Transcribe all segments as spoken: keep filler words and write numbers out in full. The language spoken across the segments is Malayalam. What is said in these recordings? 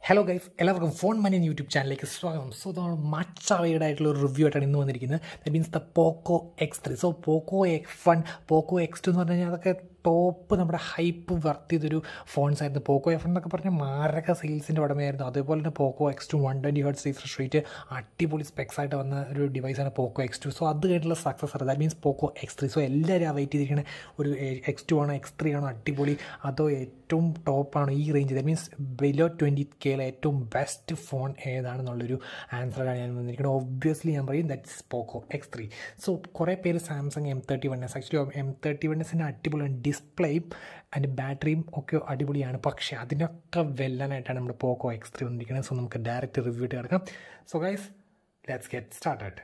ഹലോ ഗൈസ്, എല്ലാവർക്കും ഫോൺ മണി യൂട്യൂബ് ചാനലിലേക്ക് സ്വാഗതം. സോ നമ്മൾ മച്ച് അവൈഡ് ആയിട്ടുള്ള ഒരു റിവ്യൂ ആയിട്ടാണ് ഇന്ന് വന്നിരിക്കുന്നത്. That means the Poco X three. So Poco X one, Poco X two എന്ന് പറഞ്ഞു കഴിഞ്ഞാൽ അതൊക്കെ ടോപ്പ് നമ്മുടെ ഹൈപ്പ് വർത്ത് ചെയ്തൊരു ഫോൺസ് ആയിരുന്നു. പോക്കോ എഫ് എന്നൊക്കെ പറഞ്ഞാൽ മാരക സെയിൽസിൻ്റെ ഉടമയായിരുന്നു. അതേപോലെ തന്നെ Poco X two one twenty hertz refresh rate അടിപൊളി സ്പെക്സ് ആയിട്ട് വന്ന ഒരു ഡിവൈസാണ് പോക്കോ എക്സ് ടു. സോ അത് കഴിഞ്ഞുള്ള സക്സസ് ആണ് that means Poco X three. So എല്ലാവരും അവൈറ്റ് ചെയ്തിരിക്കുന്ന ഒരു എക്സ് ടു ആണോ എക്സ് ത്രീ ആണോ അടിപൊളി, അതോ ഏറ്റവും ടോപ്പാണോ ഈ range, that means below twenty കെയിലെ ഏറ്റവും ബെസ്റ്റ് ഫോൺ ഏതാണെന്നുള്ളൊരു ആൻസറാണ് ഞാൻ വന്നിരിക്കുന്നത്. ഒബ്വിയസ്ലി ഞാൻ പറയും that's Poco X three. So കുറേ പേര് Samsung M thirty one S, actually M thirty one എസിൻ്റെ അടിപൊളിയാണ്. ഡിസ്പ്ലേയും അതിൻ്റെ ബാറ്ററിയും ഒക്കെ അടിപൊളിയാണ്. പക്ഷേ അതിനൊക്കെ വെല്ലാനായിട്ടാണ് നമ്മുടെ പോക്കോ എക്സ് ത്രീ വന്നിരിക്കുന്നത്. സോ നമുക്ക് ഡയറക്റ്റ് റിവ്യൂ ഇട്ട് കിടക്കാം. So guys, let's get started.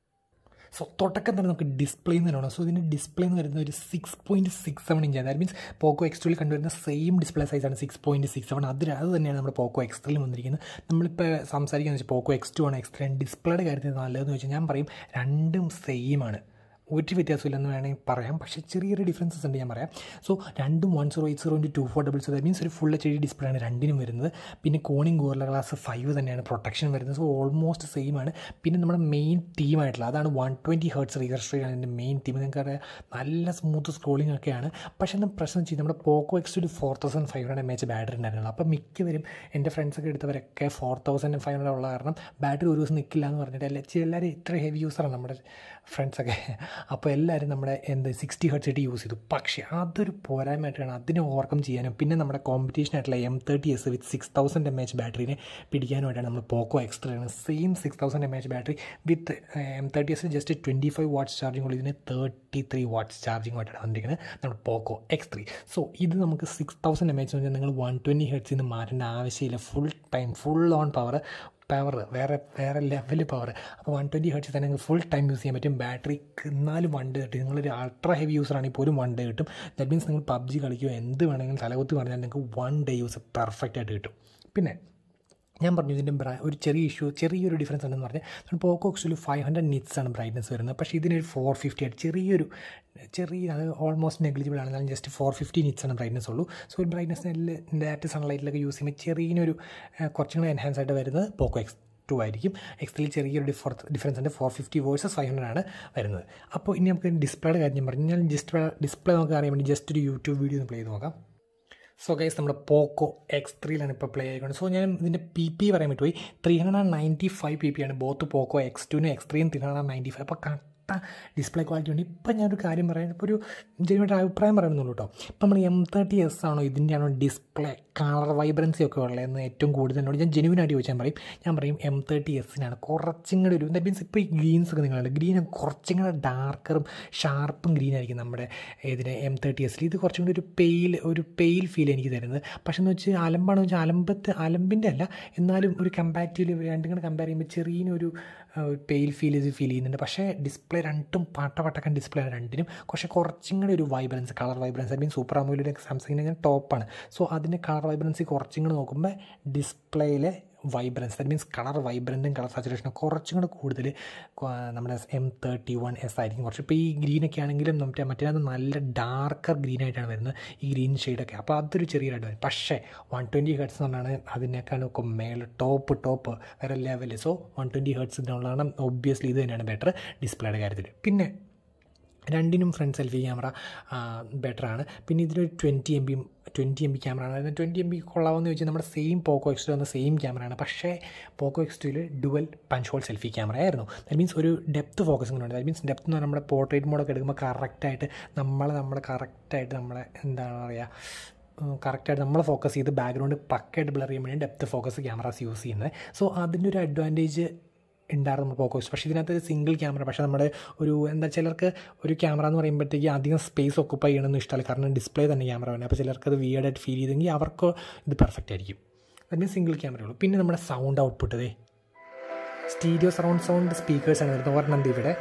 So തുടക്കം തന്നെ നമുക്ക് ഡിസ്പ്ലേ എന്ന് വേണം. സോ ഇതിൻ്റെ ഡിസ്പ്ലേ എന്ന് വരുന്നത് ഒരു സിക്സ് പോയിൻറ്റ് സിക്സ് സെവൻ ഇഞ്ചാണ്. ദാറ്റ് മീൻസ് പോക്കോ എക്സ് ടുവിൽ കണ്ടുവരുന്ന സെയിം ഡിസ്പ്ലേ സൈസാണ് സിക്സ് പോയിൻറ്റ് സിക്സ് സെവൻ. അത് അത് തന്നെയാണ് നമ്മുടെ പോക്കോ എക്സ് ത്രീയിൽ വന്നിരിക്കുന്നത്. നമ്മളിപ്പോൾ സംസാരിക്കുകയെന്ന് വെച്ചാൽ പോക്കോ എക്സ് ടു ആണ് എക്സ് ത്രീ. ഡിസ്പ്ലേയുടെ കാര്യത്തിൽ നല്ലതെന്ന് വെച്ചാൽ ഞാൻ പറയും രണ്ടും സെയിമാണ്, ഒരു വ്യത്യാസമില്ലെന്ന് വേണമെങ്കിൽ പറയാം. പക്ഷേ ചെറിയൊരു ഡിഫറൻസസ് ഉണ്ട്, ഞാൻ പറയാം. സോ രണ്ടും one zero eight zero into two four double zero, that means ഒരു ഫുൾ എച്ച് ഡി ഡിസ്പ്ലേ ആണ് രണ്ടിനും വരുന്നത്. പിന്നെ കോണിംഗ് ഗോറില്ല ഗ്ലാസ് ഫൈവ് തന്നെയാണ് പ്രൊട്ടക്ഷൻ വരുന്നത്. സോ ഓൾമോസ്റ്റ് സെയിം ആണ്. പിന്നെ നമ്മുടെ മെയിൻ തീമായിട്ടുള്ള അതാണ് one twenty hertz refresh rate ആണ് എൻ്റെ മെയിൻ തീം. നിങ്ങൾക്ക് നല്ല സ്മൂത്ത് സ്ക്രോളിംഗ് ഒക്കെയാണ്. പക്ഷേ എന്താ പ്രശ്നം വെച്ചാൽ നമ്മുടെ പോക്കോ എക്സ് ഒരു four thousand five hundred M H battery ഉണ്ടായിരുന്നുള്ളൂ. അപ്പോൾ മിക്കവരും എൻ്റെ ഫ്രണ്ട്സൊക്കെ എടുത്തവരൊക്കെ ഫോർ തൗസൻഡ് ഫൈവ് ഹൺഡ്രഡ് ഉള്ള കാരണം ബാറ്ററി ഒരു ദിവസം നിൽക്കില്ല എന്ന് പറഞ്ഞിട്ട് എല്ലാ എല്ലാവരും ഇത്ര ഹെവി യൂസറാണ് നമ്മുടെ ഫ്രണ്ട്സൊക്കെ. അപ്പോൾ എല്ലാവരും നമ്മുടെ എന്ത് സിക്സ്റ്റി ഹെർട്സ് ആയിട്ട് യൂസ് ചെയ്തു. പക്ഷേ അതൊരു പോരായ്മയായിട്ടാണ്. അതിനെ ഓവർകം ചെയ്യാനും പിന്നെ നമ്മുടെ കോമ്പറ്റീഷൻ ആയിട്ടുള്ള M thirty S with six thousand M H ബാറ്ററിനെ പിടിക്കാനുമായിട്ടാണ് നമ്മൾ പോക്കോ എക്സ് ത്രീ ആണ്. Same six thousand M H battery with M thirty S just twenty five watts charging ഉള്ളൂ. ഇതിന് തേർട്ടി ത്രീ വാട്ട്സ് ചാർജിങ്ങുമായിട്ടാണ് വന്നിരിക്കുന്നത് നമ്മുടെ പോക്കോ എക്സ് ത്രീ. സോ ഇത് നമുക്ക് സിക്സ് തൗസൻഡ് എം എച്ച് എന്ന് പറഞ്ഞാൽ നിങ്ങൾ വൺ ട്വൻറ്റി ഹെർട്സിൽ നിന്ന് മാറ്റേണ്ട ആവശ്യമില്ല. Full time full on power power വേറെ വേറെ ലെവൽ പവർ. അപ്പോൾ വൺ ട്വൻറ്റി ഹെർട്സിൽ തന്നെ നിങ്ങൾക്ക് ഫുൾ ടൈം യൂസ് ചെയ്യാൻ പറ്റും. ബാറ്ററി എന്നാലും വൺ ഡേ കിട്ടും. നിങ്ങളൊരു അൾട്രാ ഹെവി യൂസറാണെങ്കിൽ പോലും വൺ ഡേ കിട്ടും. ദാറ്റ് മീൻസ് നിങ്ങൾ പബ്ജി കളിക്കുകയോ എന്ത് വേണമെങ്കിലും തലകുത്തി പറഞ്ഞാൽ നിങ്ങൾക്ക് വൺ ഡേ യൂസ് പെർഫെക്റ്റ് ആയിട്ട് കിട്ടും. പിന്നെ ഞാൻ പറഞ്ഞു ഇതിൻ്റെ ബ്രാ ഒരു ചെറിയ ഇഷ്യൂ ചെറിയൊരു ഡിഫറൻസ് ഉണ്ടെന്ന് പറഞ്ഞാൽ പോക്കോ എക്സിൽ ഫൈവ് ഹൺഡ്രഡ് നിറ്റ്സ് ആണ് ബ്രൈറ്റ്നസ് വരുന്നത്. പക്ഷേ ഇതിനൊരു ഫോർ ഫിഫ്റ്റി ആയിട്ട് ചെറിയൊരു ചെറിയ അത് ഓൾമോസ്റ്റ് നെഗ്ലിജിബിൾ ആണ്. എന്നാലും ജസ്റ്റ് ഫോർ ഫിഫ്റ്റി നിറ്റ്സ് ആണ് ബ്രൈറ്റ്നസ് ഉള്ളൂ. സോ ഒരു ബ്രൈറ്റ്നസ് ഡയറക്റ്റ് സൺലൈറ്റിലൊക്കെ യൂസ് ചെയ്യുമ്പോൾ ചെറിയൊരു കുറച്ചും കൂടെ എൻഹാൻസ് ആയിട്ട് വരുന്നത് പോക്കോ എക്സ് ടു ആയിരിക്കും. എക്സിൽ ചെറിയൊരു ഡിഫർ ഡിഫറൻസ് ഉണ്ട്. Four fifty versus five hundred ആണ് വരുന്നത്. അപ്പോൾ ഇനി നമുക്ക് ഡിസ്പ്ലേയുടെ കാര്യം ഞാൻ പറഞ്ഞു. ഞാൻ ഡിസ്പ്ലേ ഡിസ്പ്ലേ നമുക്ക് അറിയാൻ വേണ്ടി ജസ്റ്റ് ഒരു യൂട്യൂബ് വീഡിയോ ഒന്ന് പ്ലേ ചെയ്ത് നോക്കാം. സോ ഗൈസ്, നമ്മുടെ പോക്കോ എക്സ് ത്രീയിലാണ് ഇപ്പോൾ പ്ലേ ആയിക്കൊണ്ട്. സോ ഞാൻ ഇതിൻ്റെ പി പി പറയാൻ പറ്റുപോയി. Three hundred ninety five P P ആണ് ബോത്ത് പോക്കോ എക്സ് ടുവിനും എക്സ് ത്രീയും ത്രീ ഹൺഡ്രഡ് നയൻറ്റി ഫൈവ്. അപ്പോൾ കറക്റ്റ് ഡിസ്പ്ലേ ക്വാളിറ്റി ഉണ്ട്. ഇപ്പം ഞാനൊരു കാര്യം പറയാം, ഇപ്പോൾ ഒരു ജനുവായിട്ട് അഭിപ്രായം പറയുന്നുള്ളൂ കേട്ടോ. ഇപ്പം നമ്മൾ എം തേർട്ടി എസ് ആണോ ഇതിൻ്റെ ആണോ ഡിസ്പ്ലേ കളർ വൈബ്രൻസി ഒക്കെ ഉള്ളതെന്ന് ഏറ്റവും കൂടുതൽ എന്നോട് ഞാൻ ജെനുവിനായിട്ട് ചോദിച്ചാൽ പറയും ഞാൻ പറയും എം തേർട്ടി എസിനാണ് കുറച്ചും കൂടെ ഒരു ദാറ്റ് മീൻസ് ഇപ്പോൾ ഈ ഗ്രീൻസ് ഒക്കെ നിങ്ങളുണ്ട് ഗ്രീൻ കുറച്ചും കൂടെ ഡാർക്കറും ഷാർപ്പും ഗ്രീൻ ആയിരിക്കും നമ്മുടെ ഇതിന് എം തേർട്ടി എസിൽ. ഇത് കുറച്ചും കൂടി ഒരു പെയിൽ ഒരു പെയിൽ ഫീൽ എനിക്ക് തരുന്നത്. പക്ഷേ എന്ന് വെച്ചാൽ അലമ്പാണെന്ന് വെച്ചാൽ അലമ്പത്ത് അലമ്പിൻ്റെ അല്ല, എന്നാലും ഒരു കമ്പാരിറ്റീവ്ലി രണ്ടും കൂടെ കമ്പയർ ചെയ്യുമ്പോൾ ചെറിയൊരു പെയിൽ ഫീൽ ഇത് ഫീൽ ചെയ്യുന്നുണ്ട്. പക്ഷേ ഡിസ്പ്ലേ രണ്ടും പാട്ട പട്ടക്കൻ ഡിസ്പ്ലേ ആണ് രണ്ടിനും. പക്ഷേ കുറച്ചും കൂടെ ഒരു vibrance colour vibrance I mean super AMOLED സാംസങ്ങിൻ്റെ ഞാൻ ടോപ്പാണ്. സോ അതിൻ്റെ കളർ വൈബ്രൻസി കുറച്ചും കൂടെ നോക്കുമ്പോൾ ഡിസ്പ്ലേയിലെ വൈബ്രൻസ് ദാറ്റ് മീൻസ് കളർ വൈബ്രൻറ്റും കളർ സാച്ചുറേഷനും കുറച്ചും കൂടെ കൂടുതൽ നമ്മുടെ എം തേർട്ടി വൺ എസ് ആയിരിക്കും കുറച്ച്. ഇപ്പോൾ ഈ ഗ്രീനൊക്കെ ആണെങ്കിലും മറ്റേ മറ്റേ നല്ല ഡാർക്കർ ഗ്രീനായിട്ടാണ് വരുന്നത് ഈ ഗ്രീൻ ഷെയ്ഡൊക്കെ. അപ്പോൾ അതൊരു ചെറിയൊരു അഡ്വാൻസ്. പക്ഷേ വൺ ട്വൻറ്റി ഹെർട്സ് എന്ന് പറഞ്ഞാൽ അതിനേക്കാളൊക്കെ മേലെ ടോപ്പ് ടോപ്പ് വേറെ ലെവൽ. സോ വൺ ട്വൻറ്റി ഹെർട്സിനുള്ളതാണ് ഒബ്വിയസ്ലി ഇത് തന്നെയാണ് ബെറ്റർ ഡിസ്പ്ലേയുടെ കാര്യത്തിൽ. പിന്നെ രണ്ടിനും ഫ്രണ്ട് സെൽഫി ക്യാമറ ബെറ്ററാണ്. പിന്നെ ഇതിലൊരു twenty M B twenty M B camera ആണ്. ട്വൻറ്റി എം ബി കൊള്ളാമെന്ന് ചോദിച്ചാൽ നമ്മുടെ സെയിം പോക്കോ എക്സ് ടു എന്ന സെയിം ക്യാമറയാണ്. പക്ഷേ പോക്കോ എക്സ് ടുവിൽ dual punch hole selfie camera ആയിരുന്നു. ദാറ്റ് മീൻസ് ഒരു ഡെപ്ത് ഫോക്കസിംഗ് ഉണ്ട്. ദാറ്റ് മീൻസ് ഡെപ്ത് എന്ന് പറഞ്ഞാൽ നമ്മുടെ പോർട്രേറ്റ് മോഡൊക്കെ എടുക്കുമ്പോൾ കറക്റ്റായിട്ട് നമ്മളെ നമ്മൾ കറക്റ്റായിട്ട് നമ്മളെ എന്താണ് പറയുക കറക്റ്റായിട്ട് നമ്മൾ ഫോക്കസ് ചെയ്ത് ബാക്ക്ഗ്രൗണ്ട് പക്കയായിട്ട് ബ്ലർ ചെയ്യാൻ വേണ്ടി ഡെപ്ത് ഫോക്കസ് ക്യാമറാസ് യൂസ് ചെയ്യുന്നത്. സോ അതിൻ്റെ ഒരു അഡ്വാൻറ്റേജ് ഉണ്ടായിരുന്നു നമ്മൾ പോക്കോ. പക്ഷേ ഇതിനകത്ത് സിംഗിൾ ക്യാമറ. പക്ഷേ നമ്മുടെ ഒരു എന്താ ചിലർക്ക് ഒരു ക്യാമറ എന്ന് പറയുമ്പോഴത്തേക്ക് അധികം സ്പേസ് ഒക്കുപ്പൈ ചെയ്യണമെന്ന് ഇഷ്ടമല്ല, കാരണം ഡിസ്പ്ലേ തന്നെ ക്യാമറ വേണം. അപ്പോൾ ചിലർക്ക് അത് വിയേർഡായിട്ട് ഫീൽ ചെയ്തെങ്കിൽ അവർക്ക് ഇത് പെർഫെക്റ്റ് ആയിരിക്കും. അതിന് സിംഗിൾ ക്യാമറയുള്ളൂ. പിന്നെ നമ്മുടെ സൗണ്ട് ഔട്ട്പുട്ട് അതെ സ്റ്റീരിയോ സറൗണ്ട് സൗണ്ട് സ്പീക്കേഴ്സാണ് വരുന്നത്. ഒരെണ്ണം ഇവിടെ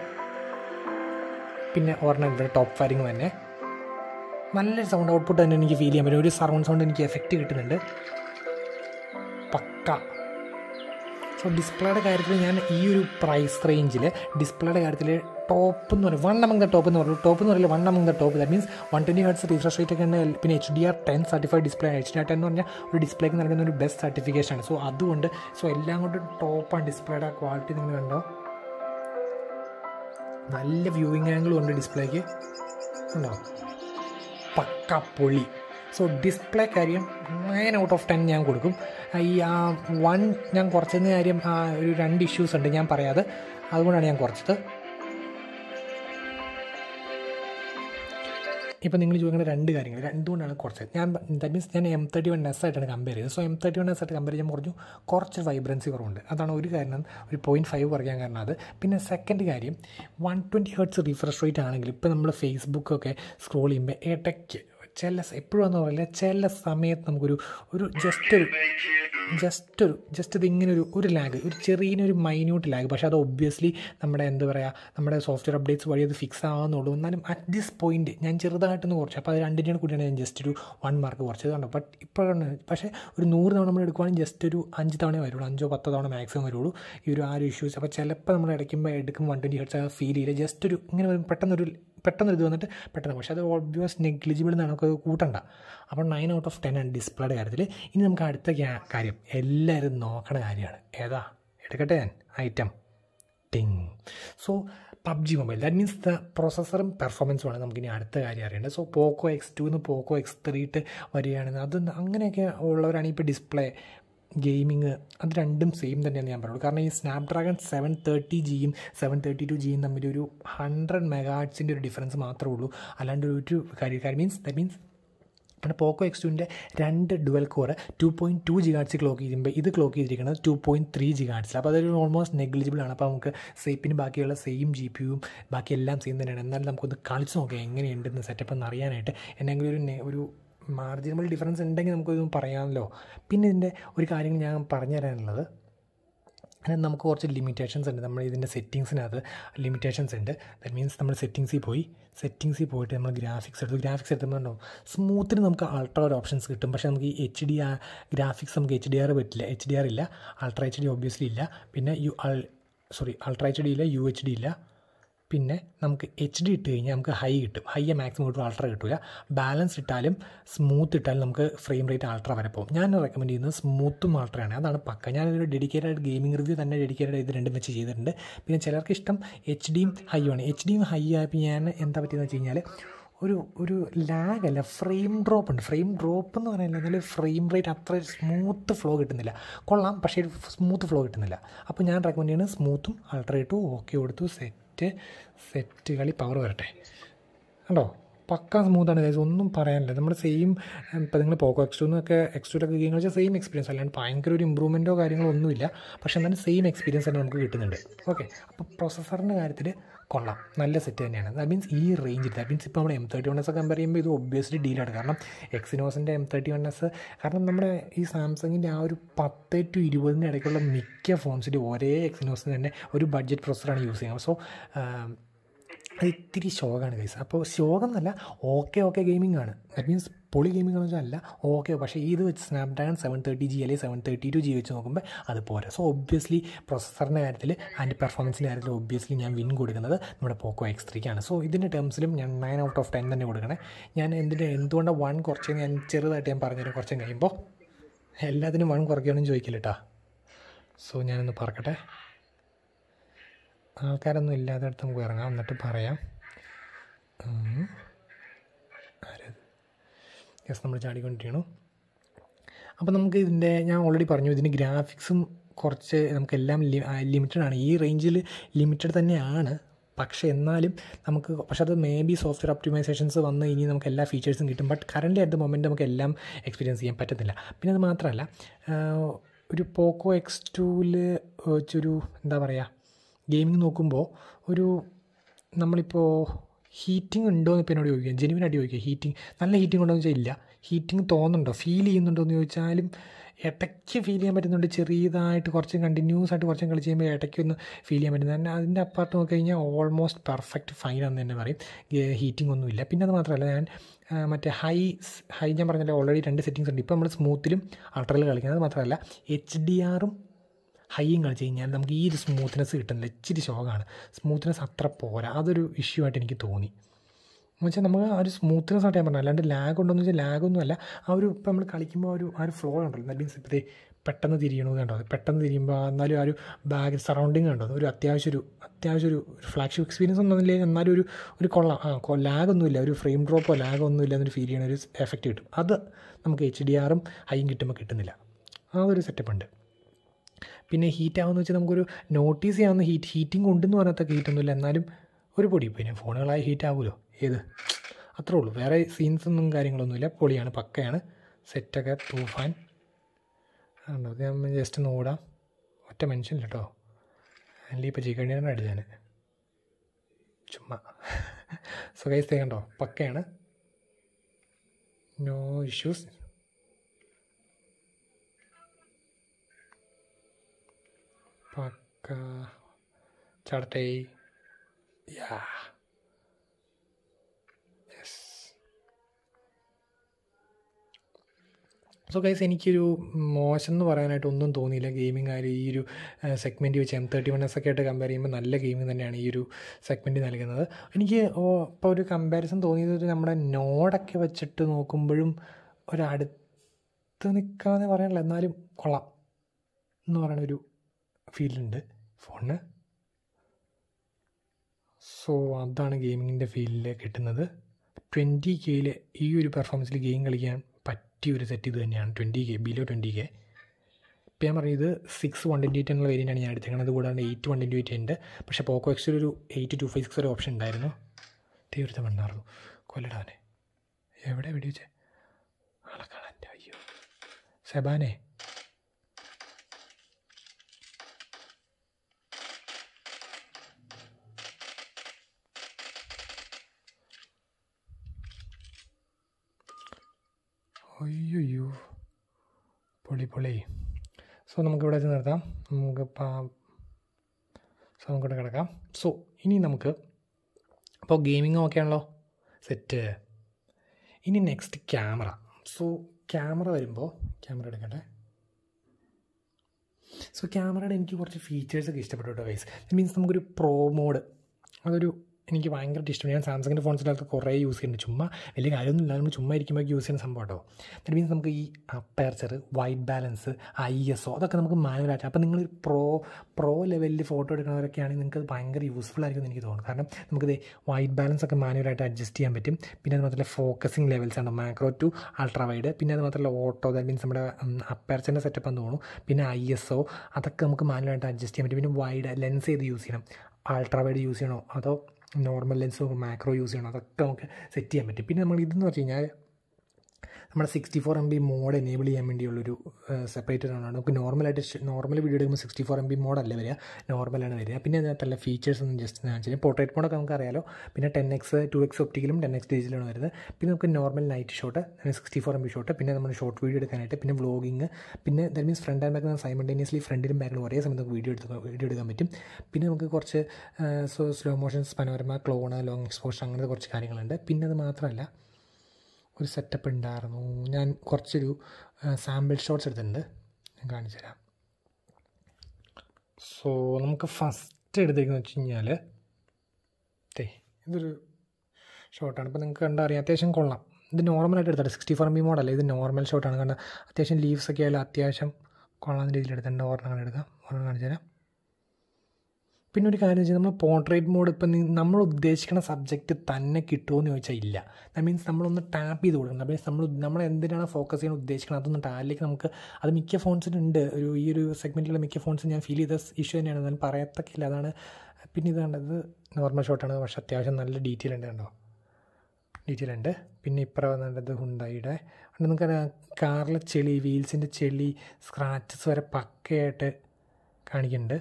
പിന്നെ ഒരെണ്ണം ഇവിടെ ടോപ്പ് ഫയറിങ് തന്നെ നല്ലൊരു സൗണ്ട് ഔട്ട്പുട്ട് തന്നെ എനിക്ക് ഫീൽ ചെയ്യാൻ പറ്റും. ഒരു സറൗണ്ട് സൗണ്ട് എനിക്ക് എഫക്റ്റ് കിട്ടുന്നുണ്ട് പക്ക. സോ ഡിസ്പ്ലേയുടെ കാര്യത്തിൽ ഞാൻ ഈ ഒരു പ്രൈസ് റേഞ്ചിൽ ഡിസ്പ്ലേയുടെ കാര്യത്തിൽ ടോപ്പ് എന്ന് പറയും വൺ അമംഗ് ദ ടോപ്പ് എന്ന് പറയുള്ളൂ. ടോപ്പ് എന്ന് പറയില്ല, one among the top. That means one twenty hertz refresh rate ഒക്കെ ഉണ്ട്. പിന്നെ H D R ten certified display. H D R ten എന്ന് പറഞ്ഞാൽ ഒരു ഡിസ്പ്ലേക്ക് നൽകുന്ന ഒരു ബെസ്റ്റ് സർട്ടിഫിക്കേഷൻ ആണ്. സോ അതുകൊണ്ട് സോ എല്ലാം കൊണ്ടും ടോപ്പാണ് ഡിസ്പ്ലേയുടെ ക്വാളിറ്റി. നിങ്ങൾ കണ്ടോ, നല്ല വ്യൂയിങ് ആംഗിളും ഉണ്ട് ഡിസ്പ്ലേക്ക്, ഉണ്ടോ, പക്ക പൊളി. സോ ഡിസ്പ്ലേ കാര്യം നയൻ ഔട്ട് ഓഫ് ടെൻ ഞാൻ കൊടുക്കും. ഈ ആ വൺ ഞാൻ കുറച്ചെന്ന കാര്യം ആ ഒരു രണ്ട് ഇഷ്യൂസ് ഉണ്ട് ഞാൻ പറയാതെ, അതുകൊണ്ടാണ് ഞാൻ കുറച്ചത്. ഇപ്പോൾ നിങ്ങൾ ചോദിക്കുന്ന രണ്ട് കാര്യങ്ങൾ എന്തുകൊണ്ടാണ് കുറച്ചത്, ഞാൻ ദാറ്റ് മീൻസ് ഞാൻ എം തേർട്ടി വൺ എസ് ആയിട്ടാണ് കമ്പയർ ചെയ്തത്. So M thirty one S ആയിട്ട് കമ്പയർ ചെയ്യാൻ പറഞ്ഞു കുറച്ച് വൈബ്രൻസി കുറവുണ്ട്. അതാണ് ഒരു കാരണം, ഒരു പോയിൻറ്റ് ഫൈവ് കുറയ്ക്കാൻ കാരണം അത്. പിന്നെ സെക്കൻഡ് കാര്യം, one twenty hertz refresh rate ആണെങ്കിൽ ഇപ്പോൾ നമ്മൾ ഫേസ്ബുക്കൊക്കെ സ്ക്രോൾ ചെയ്യുമ്പോൾ ഇടയ്ക്ക് ചില എപ്പോഴാന്ന് പറയില്ല, ചില സമയത്ത് നമുക്കൊരു ഒരു ജസ്റ്റ് ഒരു ജസ്റ്റ് ഒരു ജസ്റ്റ് ഇതിങ്ങനെ ഒരു ഒരു ലാഗ്, ഒരു ചെറിയൊരു മൈന്യൂട്ട് ലാഗ്. പക്ഷേ അത് ഒബ്വിയസ്ലി നമ്മുടെ എന്താ പറയുക, നമ്മുടെ സോഫ്റ്റ്വെയർ അപ്ഡേറ്റ്സ് വഴി അത് ഫിക്സ് ആവുന്നുള്ളൂ. എന്നാലും അറ്റ് ദിസ് പോയിൻറ്റ് ഞാൻ ചെറുതായിട്ടൊന്ന് കുറച്ച്, അപ്പോൾ അത് രണ്ടിൻ്റെയും കൂടിയാണ് ഞാൻ ജസ്റ്റ് ഒരു വൺ മാർക്ക് കുറച്ചത് കണ്ടോ. ബട്ട് ഇപ്പോഴാണ്, പക്ഷേ ഒരു നൂറ് തവണ നമ്മൾ എടുക്കുവാണെങ്കിൽ ജസ്റ്റ് ഒരു അഞ്ച് തവണ വരുള്ളൂ, അഞ്ചോ പത്തോ തവണ മാക്സിമം വരുള്ളൂ ഈ ഒരു ആ ഒരു ഇഷ്യൂസ്. അപ്പോൾ ചിലപ്പോൾ നമ്മൾ ഇടയ്ക്കുമ്പോൾ എടുക്കുമ്പോൾ വൺ ട്വൻറ്റി ഹെർട്സ് ആ ഫീൽ ചെയ്യില്ല, ജസ്റ്റ് ഒരു ഇങ്ങനെ വരും പെട്ടെന്നൊരു പെട്ടെന്ന് ഇത് വന്നിട്ട് പെട്ടെന്ന്. പക്ഷേ അത് ഓബ്വിയസ് നെഗ്ലിജിബിൾ എന്നാണ്, നമുക്ക് കൂട്ടണ്ട. അപ്പോൾ നയൻ ഔട്ട് ഓഫ് ടെൻ ആണ് ഡിസ്പ്ലേയുടെ കാര്യത്തിൽ. ഇനി നമുക്ക് അടുത്ത കാര്യം എല്ലാവരും നോക്കണ കാര്യമാണ്. ഏതാ എടുക്കട്ടെ ഞാൻ item thing. So PUBG mobile, that means the പ്രോസസ്സറും പെർഫോമൻസുമാണ് നമുക്കിനി അടുത്ത കാര്യം അറിയേണ്ടത്. സോ പോക്കോ എക്സ് ടു നിന്ന് പോക്കോ എക്സ് ത്രീട്ട് വരികയാണെന്ന് അത് അങ്ങനെയൊക്കെ ഉള്ളവരാണ് ഇപ്പോൾ ഡിസ്പ്ലേ ഗെയിമിങ് അത് രണ്ടും സെയിം തന്നെയാണ് ഞാൻ പറയുള്ളൂ. കാരണം ഈ സ്നാപ്ഡ്രാഗൺ സെവൻ തേർട്ടി ജിയും സെവൻ തേർട്ടി ടു ജിയും തമ്മിൽ ഒരു ഹൺഡ്രഡ് മെഗാഹെർട്സിൻ്റെ ഒരു ഡിഫറൻസ് മാത്രമേ ഉള്ളൂ. അല്ലാണ്ട് ഒരു കാര്യം മീൻസ് ദാറ്റ് മീൻസ് പിന്നെ പോക്കോ എക്സ് ടുവിൻ്റെ രണ്ട് dual core two point two gigahertz clock ചെയ്യുമ്പോൾ ഇത് ക്ലോക്ക് ചെയ്തിരിക്കുന്നത് ടു പോയിൻറ്റ് ത്രീ ജിഗാർട്സിൽ. അപ്പോൾ അതൊരു ഓൾമോസ്റ്റ് നെഗ്ലിജിബിൾ ആണ്. അപ്പോൾ നമുക്ക് സെയിപ്പിന് ബാക്കിയുള്ള സെയിം ജി പി യും ബാക്കി എല്ലാം സെയിം തന്നെയാണ്. എന്നാലും നമുക്കൊന്ന് കളിച്ച് നോക്കാം എങ്ങനെയുണ്ടെന്ന് സെറ്റപ്പ് എന്ന് അറിയാനായിട്ട്. എന്തെങ്കിലും ഒരു ഒരു മാർജിനൽ ഡിഫറൻസ് ഉണ്ടെങ്കിൽ നമുക്കൊന്നും പറയാമല്ലോ. പിന്നെ ഇതിൻ്റെ ഒരു കാര്യം ഞാൻ പറഞ്ഞു തരാനുള്ളത്, അതിന് നമുക്ക് കുറച്ച് ലിമിറ്റേഷൻസ് ഉണ്ട്. നമ്മൾ ഇതിൻ്റെ സെറ്റിങ്സിനകത്ത് ലിമിറ്റേഷൻസ് ഉണ്ട്. ദാറ്റ് മീൻസ് നമ്മൾ സെറ്റിങ്സിൽ പോയി സെറ്റിങ്സിൽ പോയിട്ട് നമ്മൾ ഗ്രാഫിക്സ് എടുത്തു. ഗ്രാഫിക്സ് എടുത്തുമ്പോഴുണ്ടാവും സ്മൂത്തിന് നമുക്ക് അൾട്രാ ഒരു ഓപ്ഷൻസ് കിട്ടും. പക്ഷേ നമുക്ക് ഈ എച്ച് ഡി ആർ ഗ്രാഫിക്സ് നമുക്ക് എച്ച് ഡി ആർ പറ്റില്ല. എച്ച് ഡി ആർ ഇല്ല, അൾട്രാ എച്ച് ഡി ഒബ്വിയസ്ലി ഇല്ല. പിന്നെ യു അൾ സോറി അൾട്രാ എച്ച് ഡി ഇല്ല, യു എച്ച് ഡി ഇല്ല. പിന്നെ നമുക്ക് എച്ച് ഡി ഇട്ട് കഴിഞ്ഞാൽ നമുക്ക് ഹൈ കിട്ടും. ഹൈ മാക്സിമം കിട്ടും, അൾട്ര കിട്ടില്ല. ബാലൻസ് ഇട്ടാലും സ്മൂത്ത് ഇട്ടാലും നമുക്ക് ഫ്രെയിം റേറ്റ് അൾട്ര വരെ പോകും. ഞാൻ റെക്കമെൻഡ് ചെയ്യുന്നത് സ്മൂത്തും അൾട്രയാണ്. അതാണ് പക്ക. ഞാനൊരു ഡെഡിക്കേറ്റഡ് ഗെയിമിംഗ് റിവ്യൂ തന്നെ ഡെഡിക്കേറ്റഡ് ഇത് രണ്ടും വെച്ച് ചെയ്തിട്ടുണ്ട്. പിന്നെ ചിലർക്ക് ഇഷ്ടം എച്ച് ഡിയും ഹൈയുമാണ്. എച്ച് ഡിയും ഹൈ ആയപ്പോൾ ഞാൻ എന്താ പറ്റിയെന്ന് വെച്ച് കഴിഞ്ഞാൽ ഒരു ഒരു ലാഗ് അല്ല, ഫ്രെയിം ഡ്രോപ്പ് ഉണ്ട്. ഫ്രെയിം ഡ്രോപ്പ് എന്ന് പറയുന്നത് എന്നാൽ ഫ്രെയിം റേറ്റ് അത്ര സ്മൂത്ത് ഫ്ലോ കിട്ടുന്നില്ല. കൊള്ളാം, പക്ഷേ സ്മൂത്ത് ഫ്ലോ കിട്ടുന്നില്ല. അപ്പോൾ ഞാൻ റെക്കമെൻഡ് ചെയ്യുന്നത് സ്മൂത്തും അൾട്ര ഇട്ടു, ഓക്കെ കൊടുത്തു, സെറ്റ് സെറ്റ് കളി പവർ വരട്ടെ. കണ്ടോ, പക്ക സ്മൂത്താണ് ഗൈസ്, ഒന്നും പറയാനില്ല. നമ്മൾ സെയിം ഇപ്പോൾ നിങ്ങൾ പോക്കോ എക്സ് ടു എന്നൊക്കെ എക്സ് ടുവിലൊക്കെ ഗെയിം കളിച്ചാൽ സെയിം എക്സ്പീരിയൻസ്, അല്ലാണ്ട് ഭയങ്കര ഒരു ഇമ്പ്രൂവ്മെൻറ്റോ കാര്യങ്ങളോ ഒന്നുമില്ല. പക്ഷേ എന്നാലും സെയിം എക്സ്പീരിയൻസ് തന്നെ നമുക്ക് കിട്ടുന്നുണ്ട്. ഓക്കെ, അപ്പോൾ പ്രോസസ്സറിൻ്റെ കാര്യത്തിൽ കൊള്ളാം, നല്ല സെറ്റ് തന്നെയാണ്. ദാറ്റ് മീൻസ് ഈ റേഞ്ചിൽ, ദാറ്റ് മീൻസ് ഇപ്പോൾ നമ്മൾ M thirty one S compare ചെയ്യുമ്പോൾ ഇത് ഒബ്വിയസ്ലി ഡീലാണ്. കാരണം എക്സിനോസിൻ്റെ എം തേർട്ടി വൺ എസ്, കാരണം നമ്മുടെ ഈ സാംസങ്ങിൻ്റെ ആ ഒരു പത്ത് ടു ഇരുപതിൻ്റെ ഇടയ്ക്കുള്ള മിക്ക ഫോൺസിലും ഒരേ എക്സിനോസിന് തന്നെ ഒരു ബഡ്ജറ്റ് പ്രോസസ്സറാണ് യൂസ് ചെയ്യുന്നത്. സോ അത് ഇത്തിരി ശോകമാണ് ഗൈസ്. അപ്പോൾ ശോകം എന്നല്ല, ഓക്കെ ഓക്കെ ഗെയിമിംഗ് ആണ്. ദാറ്റ് മീൻസ് പൊളി ഗെയിമിംഗ് എന്ന് വെച്ചാൽ അല്ല, ഓക്കെ. പക്ഷേ ഇത് വെച്ച് സ്നാപ്ഡ്രാഗൺ സെവൻ തേർട്ടി ജി അല്ലെങ്കിൽ സെവൻ തേർട്ടി ടു ജി വെച്ച് നോക്കുമ്പോൾ അത് പോരാ. സോ ഒബ്വിയസ്ലി പ്രോസസ്സറിൻ്റെ കാര്യത്തിൽ ആൻഡ് പെർഫോമൻസിൻ്റെ കാര്യത്തിൽ ഒബ്വിയസ്ലി ഞാൻ വിൻ കൊടുക്കുന്നത് നമ്മുടെ പോക്കോ എക്സ് ത്രീക്കാണ്. സോ ഇതിൻ്റെ ടേംസിലും ഞാൻ നയൻ ഔട്ട് ഓഫ് ടെൻ തന്നെ കൊടുക്കണേ. ഞാൻ എന്തിൻ്റെ എന്തുകൊണ്ടാണ് വൺ കുറച്ച് ഞാൻ ചെറുതായിട്ട് ഞാൻ പറഞ്ഞുതരാം. കുറച്ചും കഴിയുമ്പോൾ എല്ലാത്തിനും വൺ കുറയ്ക്കുകയാണെന്ന് ചോദിക്കില്ല കേട്ടോ. സോ ഞാനൊന്ന് പറക്കട്ടെ, ആൾക്കാരൊന്നും ഇല്ലാത്തടത്ത് നമുക്ക് ഇറങ്ങാം, എന്നിട്ട് പറയാം. യെസ്, നമ്മൾ ചാടിക്കൊണ്ടിരിക്കണു. അപ്പോൾ നമുക്ക് ഇതിൻ്റെ, ഞാൻ ഓൾറെഡി പറഞ്ഞു, ഇതിന് ഗ്രാഫിക്സും കുറച്ച് നമുക്കെല്ലാം ലിമിറ്റഡ് ആണ്. ഈ റേഞ്ചിൽ ലിമിറ്റഡ് തന്നെയാണ്. പക്ഷേ എന്നാലും നമുക്ക്, പക്ഷേ അത് മേ ബി സോഫ്റ്റ്വെയർ ഒപ്റ്റിമൈസേഷൻസ് വന്ന് ഇനി നമുക്ക് എല്ലാ ഫീച്ചേഴ്സും കിട്ടും. But current at the moment നമുക്ക് എല്ലാം എക്സ്പീരിയൻസ് ചെയ്യാൻ പറ്റത്തില്ല. പിന്നെ അത് മാത്രമല്ല, ഒരു പോക്കോ എക്സ് ടൂവിൽ വെച്ചൊരു എന്താ പറയുക, ഗെയിമിങ് നോക്കുമ്പോൾ ഒരു നമ്മളിപ്പോൾ ഹീറ്റിംഗ് ഉണ്ടോ എന്ന് ഇപ്പോൾ എന്നോട് ചോദിക്കുക, ജെനുവിനായിട്ട് ചോദിക്കുക, ഹീറ്റിംഗ് നല്ല ഹീറ്റിംഗ് ഉണ്ടോ എന്ന് വെച്ചാൽ ഇല്ല. ഹീറ്റിംഗ് തോന്നുന്നുണ്ടോ, ഫീൽ ചെയ്യുന്നുണ്ടോ എന്ന് ചോദിച്ചാലും ഇടയ്ക്ക് ഫീൽ ചെയ്യാൻ പറ്റുന്നുണ്ട്. ചെറിയതായിട്ട് കുറച്ച് കണ്ടിന്യൂസ് ആയിട്ട് കുറച്ചും കളിച്ച് കഴിയുമ്പോൾ ഇടയ്ക്കൊന്ന് ഫീൽ ചെയ്യാൻ പറ്റുന്നത്. തന്നെ അതിൻ്റെ അപ്പുറത്ത് നോക്കി കഴിഞ്ഞാൽ ഓൾമോസ്റ്റ് പെർഫെക്റ്റ് ഫൈൻ ആണെന്ന് തന്നെ പറയും. ഹീറ്റിംഗ് ഒന്നുമില്ല. പിന്നെ അത് മാത്രമല്ല, ഞാൻ മറ്റേ ഹൈ ഹൈ ഞാൻ പറഞ്ഞല്ലോ ഓൾറെഡി രണ്ട് സെറ്റിങ്സ് ഉണ്ട്. ഇപ്പോൾ നമ്മൾ സ്മൂത്തിലും അൾട്രയിലും കളിക്കുന്നത്. അത് മാത്രമല്ല എച്ച് ഡി ആറും ഹൈയും കളിച്ച് കഴിഞ്ഞാൽ നമുക്ക് ഈ ഒരു സ്മൂത്ത്നെസ് കിട്ടുന്നില്ല. ഇച്ചിരി ശോകമാണ്. സ്മൂത്ത്നെസ് അത്ര പോരാ. അതൊരു ഇഷ്യൂ ആയിട്ട് എനിക്ക് തോന്നി. എന്ന് വെച്ചാൽ നമുക്ക് ആ ഒരു സ്മൂത്ത്നെസ് ആയിട്ട് ഞാൻ പറഞ്ഞു. അല്ലാണ്ട് ലാഗ് ഉണ്ടോയെന്ന് വെച്ചാൽ ലാഗൊന്നുമല്ല. ആ ഒരു ഇപ്പം നമ്മൾ കളിക്കുമ്പോൾ ഒരു ആ ഒരു ഫ്ലോ ഉണ്ടല്ലോ. ദാറ്റ് മീൻസ് ഇപ്പോഴത്തെ പെട്ടെന്ന് തിരിയണത് കണ്ടോ, പെട്ടെന്ന് തിരിയുമ്പോൾ എന്നാലും ആ ഒരു ബാഗ് സറൗണ്ടിങ് കണ്ടോ, ഒരു അത്യാവശ്യം ഒരു അത്യാവശ്യം ഒരു ഫ്ലാഗ്ഷിപ്പ് എക്സ്പീരിയൻസ് ഒന്നുമില്ല, എന്നാലും ഒരു ഒരു കൊള്ളാം. ആ ലാഗൊന്നുമില്ല, ഒരു ഫ്രെയിം ഡ്രോപ്പോ ലാഗോ ഒന്നുമില്ല എന്നൊരു ഫീൽ ചെയ്യണ ഒരു എഫക്റ്റ് കിട്ടും. അത് നമുക്ക് എച്ച് ഡി ആറും ഹൈയും കിട്ടുമ്പോൾ കിട്ടുന്നില്ല. ആ ഒരു സെറ്റപ്പ് ഉണ്ട്. പിന്നെ ഹീറ്റ് ആവുമെന്ന് വെച്ചാൽ നമുക്കൊരു നോട്ടീസ് ചെയ്യാവുന്ന ഹീറ്റ് ഹീറ്റിംഗ് ഉണ്ടെന്ന് പറഞ്ഞാൽ ഹീറ്റൊന്നുമില്ല, എന്നാലും ഒരു പൊടി. പിന്നെ ഫോണുകളായി ഹീറ്റ് ആവുമല്ലോ, ഏത് അത്രേ ഉള്ളൂ. വേറെ സീൻസൊന്നും കാര്യങ്ങളൊന്നുമില്ല. പൊളിയാണ്, പക്കയാണ്, സെറ്റൊക്കെ തൂഫാൻ ഉണ്ടോ. അത് ഞാൻ ജസ്റ്റ് ഒന്ന് ഓടാം. ഒറ്റ മനുഷ്യനില്ല കേട്ടോ, അല്ലെങ്കിൽ ഇപ്പോൾ ചിക്കൻ അടി ഞാൻ ചുമ്മാ. സോ ഗൈസ് കണ്ടോ, പക്കയാണ്, നോ ഇഷ്യൂസ്. പക്ക ചാടട്ടെ. Yeah yes. സോ ഗൈസ് എനിക്കൊരു മോശം എന്ന് പറയാനായിട്ട് ഒന്നും തോന്നിയില്ല. ഗെയിമിംഗ് ആയാലും ഈ ഒരു സെഗ്മെൻറ്റ് വെച്ച് എം തേർട്ടി വൺ എസ് ഒക്കെ ആയിട്ട് കമ്പയർ ചെയ്യുമ്പോൾ നല്ല ഗെയിമിംഗ് തന്നെയാണ് ഈ ഒരു സെഗ്മെൻറ്റ് നൽകുന്നത്. എനിക്ക് ഇപ്പോൾ ഒരു കമ്പാരിസൺ തോന്നിയത് നമ്മുടെ നോഡൊക്കെ വെച്ചിട്ട് നോക്കുമ്പോഴും ഒരടുത്ത് നിൽക്കാമെന്ന് പറയാനില്ല, എന്നാലും കൊള്ളാം എന്ന് പറയണൊരു ഫീലുണ്ട് ഫോണിന്. സോ അതാണ് ഗെയിമിങ്ങിൻ്റെ ഫീലിൽ കിട്ടുന്നത്. ട്വൻറ്റി കെയിൽ ഈ ഒരു പെർഫോമൻസിൽ ഗെയിം കളിക്കാൻ പറ്റിയ ഒരു സെറ്റ് ഇത് തന്നെയാണ്. Twenty K below twenty K ഇപ്പോൾ ഞാൻ പറഞ്ഞത് സിക്സ് വൺ ട്വൻറ്റി എയ്റ്റ് എന്നുള്ള വേരിയൻ്റാണ് ഞാൻ എടുത്തേക്കുന്നത്. അത് കൂടാണ്ട് എയ്റ്റ് വൺ ട്വൻറ്റി എയ്റ്റ് ഉണ്ട്. പക്ഷേ പോക്കോ എക്സിൽ ഒരു എയ്റ്റ് ടു ഫൈവ് സിക്സ് ഒരു ഓപ്ഷൻ ഉണ്ടായിരുന്നു. തീർച്ചയായിട്ടും ഉണ്ടായിരുന്നു. കൊല്ലടാനെ എവിടെ വെടിവെച്ചേ ആളെ കാണാൻ. അയ്യോ സെബാനെ, അയ്യോ പൊളി പൊളി. സോ നമുക്കിവിടെ വെച്ച് നിർത്താം. നമുക്ക് സോ നമുക്കിവിടെ കിടക്കാം. സോ ഇനി നമുക്ക് അപ്പോൾ ഗെയിമിങ് ഓക്കെ ആണല്ലോ, സെറ്റ്. ഇനി നെക്സ്റ്റ് ക്യാമറ. സോ ക്യാമറ വരുമ്പോൾ ക്യാമറ എടുക്കട്ടെ. സോ ക്യാമറയുടെ എനിക്ക് കുറച്ച് ഫീച്ചേഴ്സൊക്കെ ഇഷ്ടപ്പെട്ടു കേട്ടോ ഗൈസ്. ഇറ്റ് മീൻസ് നമുക്കൊരു പ്രോ മോഡ്, അതൊരു എനിക്ക് ഭയങ്കരമായിട്ട് ഇഷ്ടമാണ്. ഞാൻ സാംസങ്ങിൻ്റെ ഫോൺസിനകത്ത് കുറേ യൂസ് ചെയ്യുന്നുണ്ട്. ചുമ്മാ വലിയ കാര്യമൊന്നും ഇല്ല, നമ്മൾ ചുമ്മാ ഇരിക്കുമ്പോൾ യൂസ് ചെയ്യുന്ന സംഭവം കേട്ടോ. ദാറ്റ് മീൻസ് നമുക്ക് ഈ aperture, white balance, I S O അതൊക്കെ നമുക്ക് മാനുവലായിട്ട്. അപ്പോൾ നിങ്ങൾ പ്രോ പ്രോ ലെവലിൽ ഫോട്ടോ എടുക്കുന്നവരൊക്കെ ആണെങ്കിൽ നിങ്ങൾക്ക് അത് ഭയങ്കര യൂസ്ഫുൾ ആയിരിക്കും എന്ന് എനിക്ക് തോന്നുന്നു. കാരണം നമുക്കിത് വൈറ്റ് ബാലൻസ് ഒക്കെ മാനുവലായിട്ട് അഡ്ജസ്റ്റ് ചെയ്യാൻ പറ്റും. പിന്നെ അത് മാത്രമല്ല ഫോക്കസിങ് ലെവൽസ് ആണ്, മാക്രോ ടു അൾട്രാ വൈഡ്. പിന്നെ അത് മാത്രമല്ല ഓട്ടോ, ദാറ്റ് മീൻസ് നമ്മുടെ അപ്പേർച്ചറിൻ്റെ സെറ്റപ്പ് എന്ന് തോന്നുന്നു. പിന്നെ ഐ എസ് ഒ അതൊക്കെ നമുക്ക് മാനുവലായിട്ട് അഡ്ജസ്റ്റ് ചെയ്യാൻ പറ്റും. പിന്നെ വൈഡ് ലെൻസ് ഏത് യൂസ് ചെയ്യണം, അൾട്രാ വൈഡ് യൂസ് ചെയ്യണോ അതോ നോർമൽ ലെൻസോ മാക്രോ യൂസ് ചെയ്യണം, അതൊക്കെ നമുക്ക് സെറ്റ് ചെയ്യാൻ പറ്റും. പിന്നെ നമ്മൾ ഇതെന്ന് വെച്ച് കഴിഞ്ഞാൽ നമ്മുടെ sixty four M B mode enable ചെയ്യാൻ വേണ്ടിയുള്ളൊരു സെപ്പറേറ്റഡ് ആണ്. നമുക്ക് നോർമലായിട്ട് നോർമൽ വീഡിയോ എടുക്കുമ്പോൾ സിക്സ്റ്റി ഫോർ എം ബി മോഡല്ല വരിക, നോർമലാണ് വരിക. പിന്നെ അതിനകത്തുള്ള ഫീച്ചേഴ്സ് ഒന്നും ജസ്റ്റ് ഞാൻ വെച്ചാൽ പോർട്രേറ്റ് മോഡൊക്കെ നമുക്ക് അറിയാലോ. പിന്നെ ടെൻ എക്സ് ടു എക്സ് ഒപ്റ്റിക്കലും ടെൻ എക്സ് ഡിജിറ്റലാണ് വരുന്നത്. പിന്നെ നമുക്ക് normal night shot, sixty four M B shot, പിന്നെ നമ്മൾ ഷോർട്ട് വീഡിയോ എടുക്കാനായിട്ട്, പിന്നെ വ്ലോഗിങ്, പിന്നെ that means front and back simultaneously ഫ്രണ്ടിലും ബാക്കിലും ഒരേ സമയത്ത് നമുക്ക് വീഡിയോ എടുത്ത് വീഡിയോ എടുക്കാൻ പറ്റും. പിന്നെ നമുക്ക് കുറച്ച് so slow motions, panorama, clone, long exposure, അങ്ങനത്തെ കുറച്ച് കാര്യങ്ങളുണ്ട്. പിന്നെ അത് മാത്രമല്ല ഒരു സെറ്റപ്പ് ഉണ്ടായിരുന്നു. ഞാൻ കുറച്ചൊരു സാമ്പിൾ ഷോട്ട്സ് എടുത്തിട്ടുണ്ട്, ഞാൻ കാണിച്ചു തരാം. സോ നമുക്ക് ഫസ്റ്റ് എടുത്തേക്കെന്ന് വെച്ച് കഴിഞ്ഞാൽ തേ ഇതൊരു ഷോട്ടാണ്. ഇപ്പോൾ നിങ്ങൾക്ക് കണ്ടറിയാം, അത്യാവശ്യം കൊള്ളാം. ഇത് നോർമലായിട്ട് എടുത്തിട്ട് സിക്സ്റ്റി ഫോർ എം ബി മോഡല്ല, ഇത് നോർമൽ ഷോട്ടാണ്. കാരണം അത്യാവശ്യം ലീവ്സ് ഒക്കെ ആയാലും അത്യാവശ്യം കൊള്ളാവുന്ന രീതിയിൽ എടുത്തിട്ടുണ്ട്. ഒരെണ്ണം എടുക്കാം, ഒരെണ്ണം കാണിച്ചു തരാം. പിന്നെ ഒരു കാര്യം വെച്ചാൽ നമ്മൾ പോർട്രേറ്റ് മോഡ് ഇപ്പം നമ്മൾ ഉദ്ദേശിക്കുന്ന സബ്ജക്റ്റ് തന്നെ കിട്ടുമോ എന്ന് ചോദിച്ചാൽ ഇല്ല. ദാറ്റ് മീൻസ് നമ്മളൊന്ന് ടാപ്പ് ചെയ്ത് കൊടുക്കണം. ദാറ്റ് മീൻസ് നമ്മൾ നമ്മൾ എന്തിനാണ് ഫോക്കസ് ചെയ്യാൻ ഉദ്ദേശിക്കുന്നത് അതൊന്ന് ടാലിലേക്ക് നമുക്ക് അത് മിക്ക ഫോൺസിനുണ്ട്. ഒരു ഈ ഒരു സെഗ്മെൻറ്റിലുള്ള മിക്ക ഫോൺസും ഞാൻ ഫീൽ ചെയ്ത ഇഷ്യൂ തന്നെയാണ്, എന്നാലും പറയത്തക്കില്ല. അതാണ്. പിന്നെ ഇത് കണ്ടത് നോർമൽ ഷോട്ടാണ്, പക്ഷേ അത്യാവശ്യം നല്ല ഡീറ്റെയിൽ ഉണ്ട് കണ്ടോ, ഡീറ്റെയിൽ ഉണ്ട്. പിന്നെ ഇപ്പുറം വന്നിട്ടത് ഹുണ്ടായിയുടെ നിങ്ങൾക്ക് കാറിലെ ചെളി, വീൽസിൻ്റെ ചെളി, സ്ക്രാച്ചസ് വരെ പക്കയായിട്ട് കാണിക്കുന്നുണ്ട്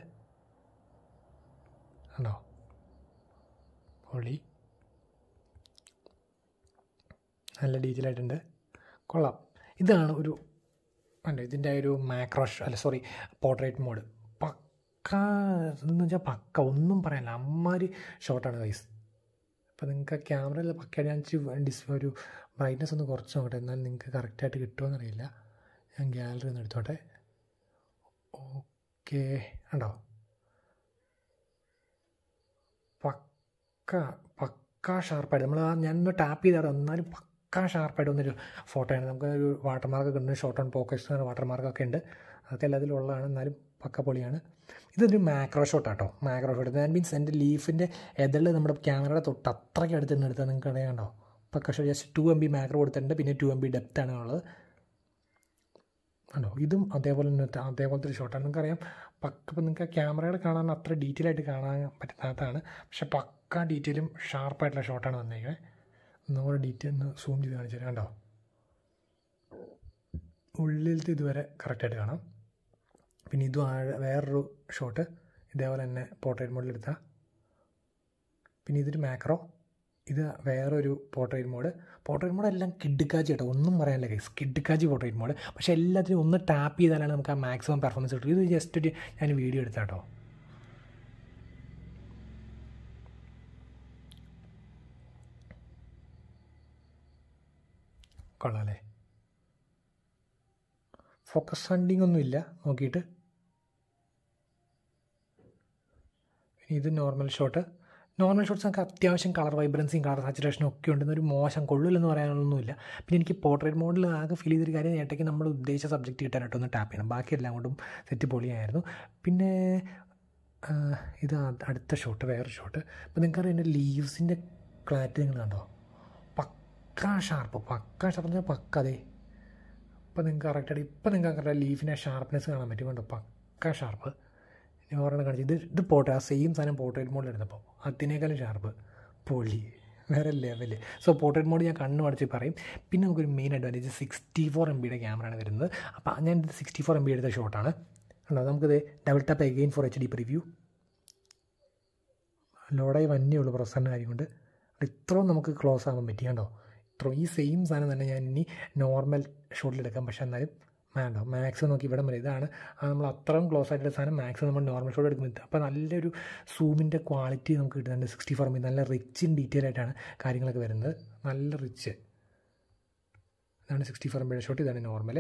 ആണോ, പൊളി, നല്ല ഡീറ്റെയിൽ ആയിട്ടുണ്ട്, കൊള്ളാം. ഇതാണ് ഒരു അല്ല ഇതിൻ്റെ ഒരു മാക്രോഷ് അല്ല സോറി പോർട്രേറ്റ് മോഡ്. പക്ക എന്ന് വെച്ചാൽ പക്ക, ഒന്നും പറയാനില്ല, അമ്മാതിരി ഷോട്ടാണ് ഗൈസ്. അപ്പോൾ നിങ്ങൾക്ക് ക്യാമറയിൽ പക്കയായിട്ട് ഞാൻ ഡിസ്പ്ലേ ഒരു ബ്രൈറ്റ്നസ് ഒന്ന് കുറച്ച് നോക്കട്ടെ, എന്നാൽ നിങ്ങൾക്ക് കറക്റ്റായിട്ട് കിട്ടുമോ എന്നറിയില്ല. ഞാൻ ഗാലറി ഒന്ന് എടുത്തോട്ടെ. ഓക്കെ, ഓക്കെ ഉണ്ടോ പക്ക പക്ക ഷാർപ്പായിട്ട് നമ്മൾ ആ ഞാനൊന്ന് ടാപ്പ് ചെയ്താൽ എന്നാലും പക്ക ഷാർപ്പായിട്ട് വന്നൊരു ഫോട്ടോയാണ്. നമുക്ക് ഒരു വാട്ടർമാർക്കൊക്കെ ഉണ്ട്, ഷോർട്ട് ഓൺ പോക്കോ എക്സ് വാട്ടർമാർക്കൊക്കെ ഉണ്ട്, അതൊക്കെ എല്ലാത്തിലും ഉള്ളതാണ്. എന്നാലും പക്ക പൊളിയാണ്. ഇതൊരു മാക്രോ ഷോട്ടാട്ടോ, മാക്രോ ഷോട്ട്. ദാറ്റ് മീൻസ് എൻ്റെ ലീഫിൻ്റെ എതിൽ നമ്മുടെ ക്യാമറയുടെ തൊട്ട് അത്രയ്ക്ക് അടുത്ത് നിന്ന് എടുത്താൽ നിങ്ങൾക്ക് അറിയാണ്ടോ പക്ക shot. Just two M B macro കൊടുത്തിട്ടുണ്ട്, പിന്നെ ടു എം ബി ഡെപ്താണ് ഉള്ളത് ആണോ. ഇതും അതേപോലെ തന്നെ അതേപോലത്തെ ഒരു ഷോട്ടാണ്. നിങ്ങൾക്കറിയാം പക്ക ഇപ്പം നിങ്ങൾക്ക് ക്യാമറയുടെ കാണാൻ അത്ര ഡീറ്റെയിൽ ആയിട്ട് കാണാൻ പറ്റുന്നതാണ്, പക്ഷേ പക്ക ഡീറ്റെയിലും ഷാർപ്പായിട്ടുള്ള ഷോട്ടാണ് വന്നേക്കുന്നത്. ഒന്നുകൂടെ ഡീറ്റെയിൽ ഒന്ന് സൂം ചെയ്ത് കാണിച്ചു തരാം കണ്ടോ. ഉള്ളിലത്തെ ഇതുവരെ കറക്റ്റായിട്ട് കാണാം. പിന്നെ ഇതും വേറൊരു ഷോട്ട് ഇതേപോലെ തന്നെ പോർട്രേറ്റ് മോഡിലെടുത്താൽ. പിന്നെ ഇതൊരു മാക്രോ, ഇത് വേറൊരു പോർട്രേറ്റ് മോഡ്. പോർട്രേറ്റ് മോഡ് എല്ലാം കിഡ്ക്കാജി കേട്ടോ, ഒന്നും പറയാനില്ല ഗൈസ്, കിഡ്ക്കാജി പോർട്രേറ്റ് മോഡ്. പക്ഷേ എല്ലാത്തിനും ഒന്ന് ടാപ്പ് ചെയ്താലാണ് നമുക്ക് ആ മാക്സിമം പെർഫോമൻസ് കിട്ടും. ഇത് ജസ്റ്റ് ഒരു ഞാൻ വീഡിയോ എടുത്താൽ കേട്ടോ. കൊള്ളാമല്ലേ. ഫോക്കസ് ഹണ്ടിങ് ഒന്നും ഇല്ല നോക്കിയിട്ട്. ഇത് നോർമൽ ഷോട്ട്. നോർമൽ ഷോട്ട്സ് നമുക്ക് അത്യാവശ്യം കളർ വൈബ്രൻസിയും കളർ സാച്ചുറേഷനും ഒക്കെ ഉണ്ടെന്ന് ഒരു മോശം കൊള്ളില്ലെന്ന് പറയാനൊന്നുമില്ല. പിന്നെ എനിക്ക് പോർട്രേറ്റ് മോഡിൽ ആകെ ഫീൽ ചെയ്തൊരു കാര്യം ഏട്ടയ്ക്ക് നമ്മൾ ഉദ്ദേശിച്ച സബ്ജക്റ്റ് കിട്ടാനായിട്ട് ഒന്ന് ടാപ്പ് ചെയ്യണം, ബാക്കി എല്ലാം കൊണ്ടും സെറ്റ് പൊളിയായിരുന്നു. പിന്നെ ഇത് അടുത്ത ഷോട്ട് വേറൊരു ഷോട്ട്. അപ്പോൾ നിങ്ങൾക്കറിയാം എൻ്റെ ലീവ്സിൻ്റെ ക്ലാരിറ്റി നിങ്ങൾ കണ്ടോ, പക്ക ഷാർപ്പ്, പക്ക ഷാർപ്പ് എന്ന് പറഞ്ഞാൽ പക്ക. അതെ ഇപ്പം നിങ്ങൾക്ക് കറക്റ്റായിട്ട് ഇപ്പം നിങ്ങൾക്ക് കറക്റ്റ് ലീഫിൻ്റെ ഷാർപ്പ്നെസ് കാണാൻ പറ്റും കണ്ടോ, പക്ക ഷാർപ്പ്. ഞാൻ ഓർമ്മ കാണിച്ചു ഇത് ഇത് പോട്ടെ ആ സെയിം സാധനം പോർട്രേറ്റ് മോഡിൽ എടുത്തപ്പോൾ അതിനേക്കാളും ഷാർപ്പ് പൊളി വേറെ ലെവല്. സോ പോർട്രേറ്റ് മോഡ് ഞാൻ കണ്ണു അടച്ച് പറയും. പിന്നെ നമുക്കൊരു main advantage sixty four M ബിയുടെ ക്യാമറയാണ് വരുന്നത്. അപ്പോൾ ഞാൻ ഇത് സിക്സ്റ്റി ഫോർ എം ബി എടുത്ത ഷോട്ടാണ് കണ്ടോ. നമുക്കിത് double tap again for H D preview. ലോഡായി വന്നേ ഉള്ളൂ പ്രൊസറിൻ്റെ കാര്യം കൊണ്ട്. ഇത്രയും നമുക്ക് ക്ലോസ് ആകാൻ പറ്റി കണ്ടോ. ഇത്രയും ഈ സെയിം സാധനം തന്നെ ഞാൻ ഇനി നോർമൽ ഷോട്ടിലെടുക്കാം, പക്ഷേ എന്നാലും വേണ്ടോ മാക്സിമം നോക്കി ഇവിടെ വരെ ഇതാണ് നമ്മൾ അത്രയും ക്ലോസ് ആയിട്ടുള്ള സാധനം മാക്സിമം നമ്മൾ നോർമൽ ഷോട്ട് എടുക്കുന്നത്. അപ്പോൾ നല്ലൊരു സൂമിൻ്റെ ക്വാളിറ്റി നമുക്ക് കിട്ടുന്നുണ്ട്. സിക്സ്റ്റി ഫോർ എം ബി നല്ല റിച്ച് ഇൻ ഡീറ്റെയിൽ ആയിട്ടാണ് കാര്യങ്ങളൊക്കെ വരുന്നത്, നല്ല റിച്ച്. ഇതാണ് സിക്സ്റ്റി ഫോർ എം ബിയുടെ ഷോട്ട്, ഇതാണ് നോർമൽ.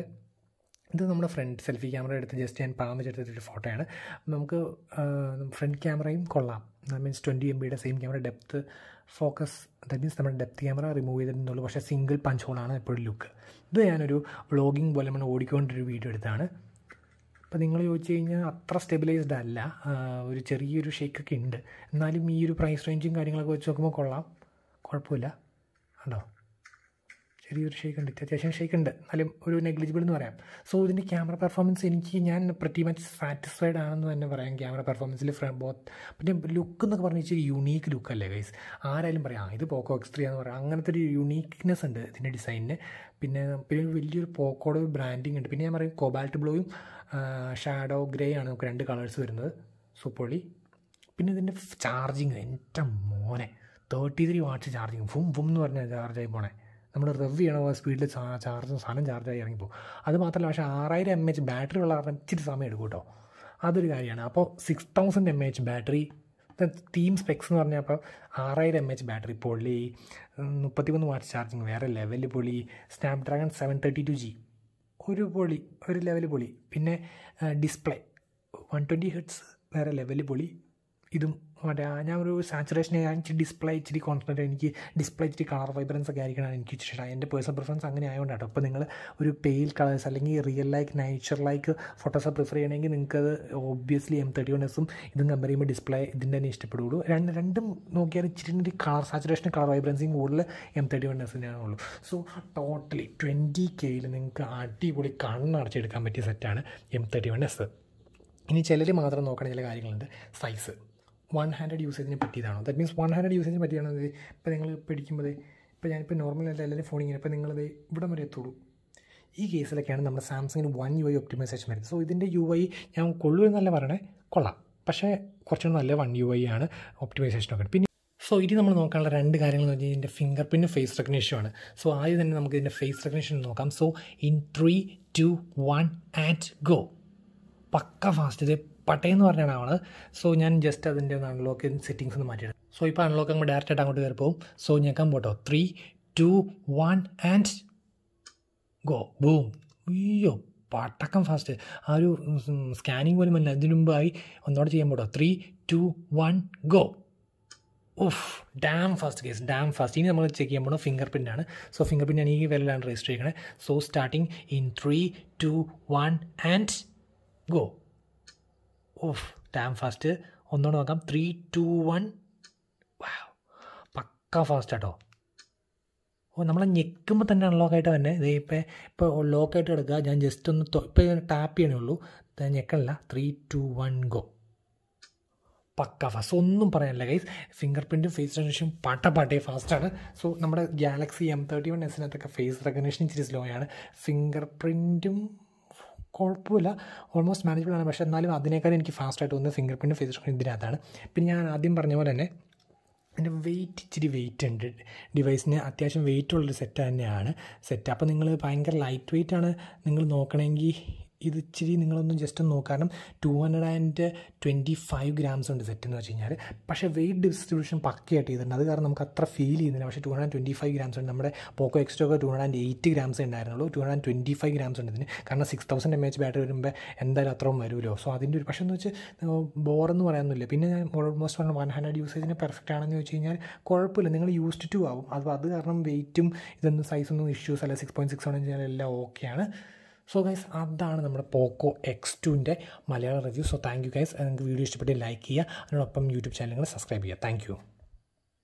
ഇത് നമ്മുടെ ഫ്രണ്ട് സെൽഫി ക്യാമറ എടുത്ത് ജസ്റ്റ് ഞാൻ പാമ്പ് എടുത്തിട്ടൊരു ഫോട്ടോയാണ്. നമുക്ക് ഫ്രണ്ട് ക്യാമറയും കൊള്ളാം, ദാറ്റ് മീൻസ് ട്വൻറ്റി എം ബിയുടെ same camera depth focus, that means നമ്മുടെ ഡെപ്ത്ത് ക്യാമറ റിമൂവ് ചെയ്തിട്ടുള്ളൂ, പക്ഷേ സിംഗിൾ പഞ്ച് ഹോളാണ് എപ്പോഴും ലുക്ക്. ഇത് ഞാനൊരു വ്ളോഗിങ് പോലെ നമ്മൾ ഓടിക്കൊണ്ടൊരു വീഡിയോ എടുത്താണ്. അപ്പോൾ നിങ്ങൾ ചോദിച്ചു കഴിഞ്ഞാൽ അത്ര സ്റ്റെബിലൈസ്ഡ് അല്ല, ഒരു ചെറിയൊരു ഷേക്കൊക്കെ ഉണ്ട്, എന്നാലും ഈ ഒരു പ്രൈസ് റേഞ്ചും കാര്യങ്ങളൊക്കെ വെച്ച് നോക്കുമ്പോൾ കൊള്ളാം, കുഴപ്പമില്ല കണ്ടോ. ചെറിയൊരു ഷേക്ക് ഉണ്ട്, അത്യാവശ്യം ഷേക്ക് ഉണ്ട്, എന്നാലും ഒരു നെഗ്ലിജിബിൾ എന്ന് പറയാം. സോ ഇതിൻ്റെ ക്യാമറ പെർഫോമൻസ് എനിക്ക് ഞാൻ പ്രറ്റി മച്ച് സാറ്റിസ്ഫൈഡ് ആണെന്ന് തന്നെ പറയാം ക്യാമറ പെർഫോമൻസിൽ. ബോത്ത് പിന്നെ ലുക്ക് എന്നൊക്കെ പറഞ്ഞാൽ ഇച്ചിരി യുണീക്ക് ലുക്കല്ലേ ഗൈസ്, ആരായാലും പറയാം ഇത് പോക്കോ എക്സ് ത്രീ എന്ന് പറയാം, അങ്ങനത്തെ ഒരു യുണീക്ക്നെസ് ഉണ്ട് ഇതിൻ്റെ ഡിസൈനിന്. പിന്നെ പിന്നെ വലിയൊരു പോക്കോയുടെ ഒരു ബ്രാൻഡിങ് ഉണ്ട്. പിന്നെ ഞാൻ പറയും കോബാൾട്ട് ബ്ലൂയും ഷാഡോ ഗ്രേ ആണ് നമുക്ക് രണ്ട് കളേഴ്സ് വരുന്നത്, സോ പൊളി. പിന്നെ ഇതിൻ്റെ ചാർജിങ് എൻ്റെ മോനെ തേർട്ടി ത്രീ വാട്ട്സ് ചാർജിങ്, ഫും ഫും എന്ന് പറഞ്ഞാൽ ചാർജായി പോണേ. നമ്മൾ റിവ് ചെയ്യണ സ്പീഡിൽ ചാർജ് സാധനം ചാർജായി ഇറങ്ങിപ്പോകും. അത് മാത്രമല്ല, പക്ഷേ ആറായിരം എം എച്ച് ബാറ്ററി ഉള്ള കാരണം ഇച്ചിരി സമയം എടുക്കും കേട്ടോ, അതൊരു കാര്യമാണ്. അപ്പോൾ six thousand M H battery തീം സ്പെക്സ് എന്ന് പറഞ്ഞാൽ അപ്പോൾ ആറായിരം എം എച്ച് ബാറ്ററി പൊളി, മുപ്പത്തി മൂന്ന് വാട്ട്സ് ചാർജിങ് വേറെ ലെവൽ പൊളി, Snapdragon seven thirty two G ഒരു പൊളി, ഒരു ലെവൽ പൊളി. പിന്നെ ഡിസ്പ്ലേ വൺ ട്വൻറ്റി ഹെർട്സ് വേറെ ലെവൽ പൊളി. ഇതും മറ്റേ ഞാൻ ഒരു സാച്ചുറേഷൻ ഇച്ചിരി ഡിസ്പ്ലേ ഇച്ചിരി കോൺസെൻട്രേറ്റ്, എനിക്ക് ഡിസ്പ്ലേ ഇച്ചിരി കളർ വൈബ്രൻസ് ഒക്കെ ആയിരിക്കണം എനിക്ക് ഇഷ്ടം, എൻ്റെ പേഴ്സണൽ പ്രിഫറൻസ് അങ്ങനെ ആയതുകൊണ്ടാണ്. അപ്പോൾ നിങ്ങൾ ഒരു പെയിൽ കളേഴ്സ് അല്ലെങ്കിൽ real like nature like photos prefer ചെയ്യണമെങ്കിൽ നിങ്ങൾക്കത് ഒബ്വിയസ്ലി എം തേർട്ടി വൺ എസും ഇതും കമ്പയർ ചെയ്യുമ്പോൾ ഡിസ്പ്ലേ ഇതിൻ്റെ തന്നെ ഇഷ്ടപ്പെടുള്ളൂ. രണ്ട് രണ്ടും നോക്കിയാൽ ഇച്ചിരി കളർ സാച്ചുറേഷനും കളർ വൈബ്രൻസിയും കൂടുതൽ എം തേർട്ടി വൺ എസിനാണ് ഉള്ളൂ. സോ ടോട്ടലി ട്വൻറ്റി കെയിൽ നിങ്ങൾക്ക് അടിപൊളി കണ്ണടച്ചെടുക്കാൻ പറ്റിയ സെറ്റാണ് എം തേർട്ടി വൺ എസ്. ഇനി ചിലർ മാത്രം നോക്കണ ചില കാര്യങ്ങളുണ്ട്. സൈസ് വൺ ഹാൻഡ്രഡ് യൂസേജിന് പറ്റിയതാണോ, ദാറ്റ് മീൻസ് വൺ ഹാൻഡ്രഡ് യൂസേജിന് പറ്റിയാണോ. ഇപ്പോൾ നിങ്ങൾ പിടിക്കുമ്പോൾ ഇപ്പോൾ ഞാനിപ്പോൾ നോർമലായിട്ട് എല്ലാവരും ഫോണിങ്ങനെ ഇപ്പോൾ നിങ്ങളത് ഇവിടെ വരെ എത്തുള്ളൂ. ഈ കേസിലൊക്കെയാണ് നമ്മുടെ സാംസങ്ങിന് വൺ യു ഐ ഒപ്റ്റിമൈസേഷൻ വരുന്നത്. സോ ഇതിൻ്റെ യു ഐ ഞാൻ കൊള്ളൂ എന്നല്ല പറയണേ, കൊള്ളാം, പക്ഷേ കുറച്ചുകൂടി നല്ല വൺ യു ഐ ആണ് ഒപ്റ്റിമൈസേഷനൊക്കെ. പിന്നെ സോ ഇനി നമ്മൾ നോക്കാനുള്ള രണ്ട് കാര്യങ്ങൾ എന്ന് പറഞ്ഞാൽ ഇതിൻ്റെ ഫിംഗർ പ്രിൻറ്റ് ഫേസ് റെക്കഗ്നിഷനുമാണ്. സോ ആദ്യം തന്നെ നമുക്ക് ഇതിൻ്റെ ഫേസ് റെക്കഗ്നിഷൻ നോക്കാം. So in three two one and go. പക്ക ഫാസ്റ്റ്, ഇത് പട്ടയെന്ന് പറഞ്ഞാണ് അവൾ. സോ ഞാൻ ജസ്റ്റ് അതിൻ്റെ ഒന്ന് അൺലോക്ക് സെറ്റിങ്സ് ഒന്ന് മാറ്റിയിടും. സോ ഇപ്പോൾ അൺലോക്ക് ആകുമ്പോൾ ഡയറക്റ്റ് ആയിട്ട് അങ്ങോട്ട് കയറി പോകും. സോ ഞെക്കാൻ പോട്ടോ, three two one and go. Boom. അയ്യോ പട്ടക്കം ഫാസ്റ്റ്. ആ ഒരു സ്കാനിങ് പോലും അല്ല, ഇതിനു മുമ്പായി ഒന്നോടെ ചെയ്യാൻ പോട്ടോ. Three two one go. ഓഫ്, damn fast case, damn fast. ഇനി നമ്മൾ ചെക്ക് ചെയ്യാൻ പോകുന്നത് ഫിംഗർ പ്രിൻ്റാണ്. സോ ഫിംഗർ പ്രിൻ്റാണ് ഈ വിരലാണ് രജിസ്റ്റർ ചെയ്യണേ. So starting in three two one and go. ഓഫ്, ഡാം ഫാസ്റ്റ്. ഒന്നോടെ നോക്കാം. Three two one. പക്ക ഫാസ്റ്റ് ആട്ടോ. ഓ, നമ്മളെ ഞെക്കുമ്പോൾ തന്നെ അൺലോക്കായിട്ട് തന്നെ ഇതേ ഇപ്പം ഇപ്പോൾ ലോക്കായിട്ട് കിടക്കുക. ഞാൻ ജസ്റ്റ് ഒന്ന് ഇപ്പോൾ ടാപ്പ് ചെയ്യണേ ഉള്ളൂ, ഞെക്കണില്ല. Three two one go. പക്ക ഫാസ്റ്റ്, ഒന്നും പറയാനില്ല ഗൈസ്. ഫിംഗർ പ്രിൻറ്റും ഫേസ് റെക്കഗ്നിഷനും പാട്ട പാട്ടേ ഫാസ്റ്റാണ്. സോ നമ്മുടെ ഗാലക്സി എം തേർട്ടി വൺ എസിനകത്തൊക്കെ ഫേസ് റെക്കഗ്നിഷൻ ഇച്ചിരി സ്ലോ ആണ്. ഫിംഗർ പ്രിൻറ്റും കുഴപ്പമില്ല, ഓൾമോസ്റ്റ് മാനേജബിൾ ആണ്. പക്ഷേ എന്നാലും അതിനേക്കാളും എനിക്ക് ഫാസ്റ്റായിട്ട് തോന്നുന്നത് ഫിംഗർ പ്രിൻറ്റും ഫേസ് റെക്കഗ്നിഷൻ ഇതിനകത്താണ്. പിന്നെ ഞാൻ ആദ്യം പറഞ്ഞ പോലെ തന്നെ അതിൻ്റെ വെയിറ്റ് ഇച്ചിരി വെയിറ്റ് ഉണ്ട്. ഡിവൈസിന് അത്യാവശ്യം വെയിറ്റ് ഉള്ളൊരു സെറ്റ് തന്നെയാണ് സെറ്റ്. അപ്പോൾ നിങ്ങൾ ഭയങ്കര ലൈറ്റ് വെയിറ്റ് ആണ് നിങ്ങൾ നോക്കണമെങ്കിൽ ഇത് ഇച്ചിരി നിങ്ങളൊന്നും ജസ്റ്റ് ഒന്ന് നോക്കുക. കാരണം two hundred and twenty five grams ഉണ്ട് സെറ്റ് എന്ന് വെച്ച് കഴിഞ്ഞാൽ. പക്ഷേ വെയിറ്റ് ഡിസ്ട്രിബ്യൂഷൻ പക്കയായിട്ട് ചെയ്തിട്ടുണ്ട്. അത് കാരണം നമുക്ക് അത്ര ഫീൽ ചെയ്യുന്നില്ല. പക്ഷേ two hundred twenty five grams ഉണ്ട്. നമ്മുടെ പോക്കോ എക്സ് ഒക്കെ two hundred and eight grams ഉണ്ടായിരുന്നുള്ളൂ. Two hundred twenty five grams ഉണ്ട് ഇതിന്. കാരണം six thousand M H battery വരുമ്പോൾ എന്തായാലും അത്രയും വരുമല്ലോ. സോ അതിൻ്റെ ഒരു പക്ഷേ എന്ന് വെച്ച് ബോറെന്ന് പറയാനൊന്നുമില്ല. പിന്നെ ഞാൻ ഓൾമോസ്റ്റ് പറഞ്ഞ വൺ ഹൺഡ്രഡ് യൂസേജിന് പെർഫെക്റ്റ് ആണെന്ന് വെച്ച് കഴിഞ്ഞാൽ കുഴപ്പമില്ല, നിങ്ങൾ യൂസ്ഡ് ടു ആവും. അത് അത് കാരണം വെയിറ്റും ഇതൊന്നും സൈസൊന്നും ഇഷ്യൂസ് അല്ല. സിക്സ് പോയിൻറ്റ് സിക്സ് ആണെന്ന് വെച്ചാൽ എല്ലാം ഓക്കെയാണ്. സോ ഗൈസ്, അതാണ് നമ്മുടെ പോക്കോ എക്സ് ടുവിൻ്റെ Malayalam review. So thank you guys. നിങ്ങൾക്ക് വീഡിയോ ഇഷ്ടപ്പെട്ട് ലൈക്ക് ചെയ്യുക, അതിനോടൊപ്പം യൂട്യൂബ് ചാനൽ നിങ്ങൾ സബ്സ്ക്രൈബ് ചെയ്യുക. Thank U.